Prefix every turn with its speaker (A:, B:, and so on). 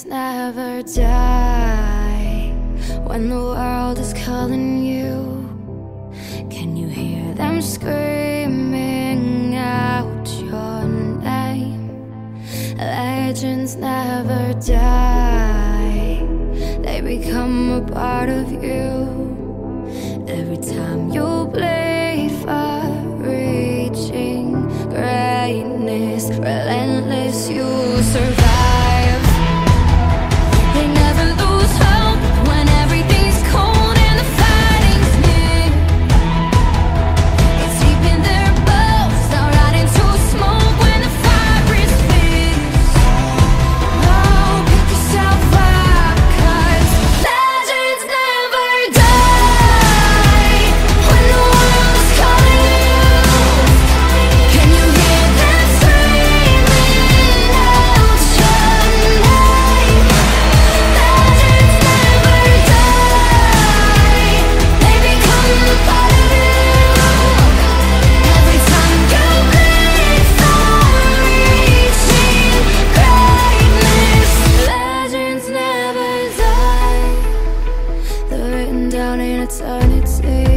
A: legends never die. When the world is calling you, can you hear them screaming out your name? Legends never die, they become a part of you. Every time you bleed for reaching greatness, relentless, you survive. They never lose hope when everything's cold and the fighting's near. It's deep in their bones, they'll rot into smoke when the fire is fierce. Oh, pick yourself up, 'cause legends never die. When the world is calling you, can you hear them screaming out your name? Legends never die, they become a part of you. Every time you bleed for reaching greatness, legends never die. They're written down in eternity.